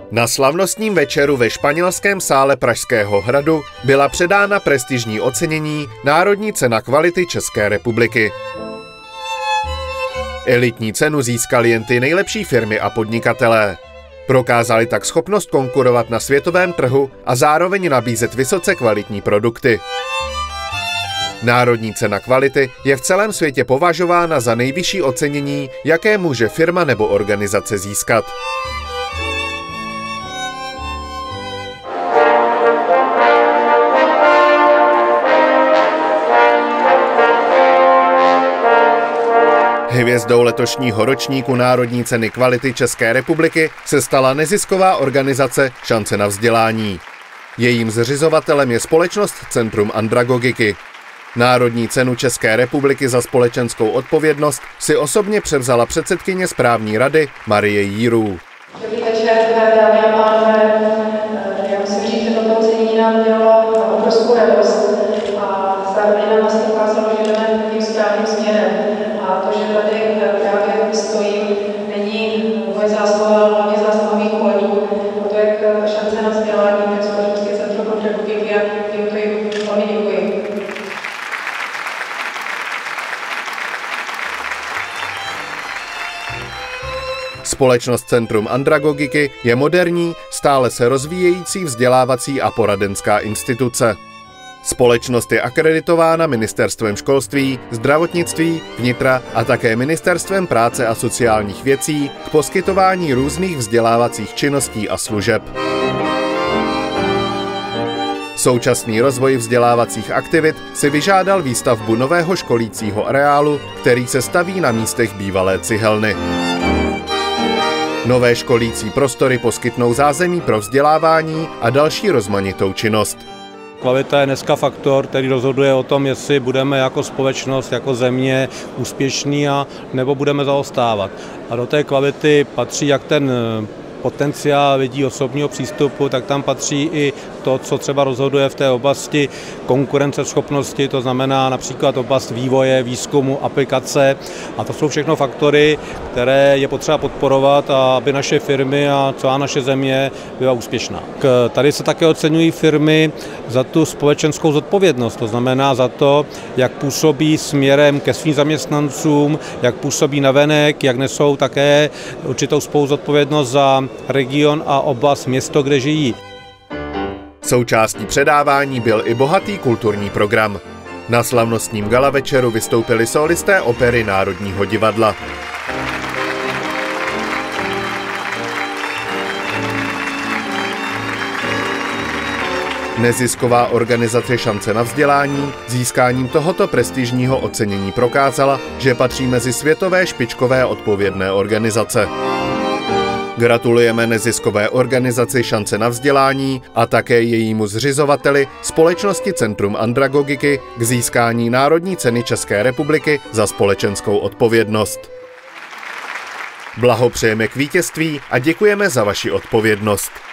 Na slavnostním večeru ve španělském sále Pražského hradu byla předána prestižní ocenění Národní cena kvality České republiky. Elitní cenu získali jen ty nejlepší firmy a podnikatelé. Prokázali tak schopnost konkurovat na světovém trhu a zároveň nabízet vysoce kvalitní produkty. Národní cena kvality je v celém světě považována za nejvyšší ocenění, jaké může firma nebo organizace získat. Hvězdou letošního ročníku Národní ceny kvality České republiky se stala nezisková organizace Šance na vzdělání. Jejím zřizovatelem je společnost Centrum Andragogiky. Národní cenu České republiky za společenskou odpovědnost si osobně převzala předsedkyně správní rady Marie Jíru. Dobrý večer, dámy a pánové. Já musím říct, že toto ocenění nám dělalo obrovskou radost a zároveň nám vlastně ukázalo, že jdeme tím správným směrem. A to, že tady právě stojím, není moje zásluha, ale hlavně zásluha mých kolegů. A to, jak Šance na vzdělání, tak společnosti Centrum Andragogiky a jim to velmi děkuji. Společnost Centrum Andragogiky je moderní, stále se rozvíjející vzdělávací a poradenská instituce. Společnost je akreditována Ministerstvem školství, zdravotnictví, vnitra a také Ministerstvem práce a sociálních věcí k poskytování různých vzdělávacích činností a služeb. Současný rozvoj vzdělávacích aktivit si vyžádal výstavbu nového školícího areálu, který se staví na místech bývalé cihelny. Nové školící prostory poskytnou zázemí pro vzdělávání a další rozmanitou činnost. Kvalita je dneska faktor, který rozhoduje o tom, jestli budeme jako společnost, jako země úspěšní a nebo budeme zaostávat. A do té kvality patří jak ten potenciál lidí osobního přístupu, tak tam patří i to, co třeba rozhoduje v té oblasti konkurenceschopnosti, to znamená například oblast vývoje, výzkumu, aplikace. A to jsou všechno faktory, které je potřeba podporovat, aby naše firmy a celá naše země byla úspěšná. Tady se také oceňují firmy za tu společenskou zodpovědnost, to znamená za to, jak působí směrem ke svým zaměstnancům, jak působí navenek, jak nesou také určitou spoluzodpovědnost za region a oblast, město, kde žijí. Součástí předávání byl i bohatý kulturní program. Na slavnostním gala večeru vystoupili solisté opery Národního divadla. Nezisková organizace Šance na vzdělání získáním tohoto prestižního ocenění prokázala, že patří mezi světové špičkové odpovědné organizace. Gratulujeme neziskové organizaci Šance na vzdělání a také jejímu zřizovateli společnosti Centrum Andragogiky k získání Národní ceny České republiky za společenskou odpovědnost. Blahopřejeme k vítězství a děkujeme za vaši odpovědnost.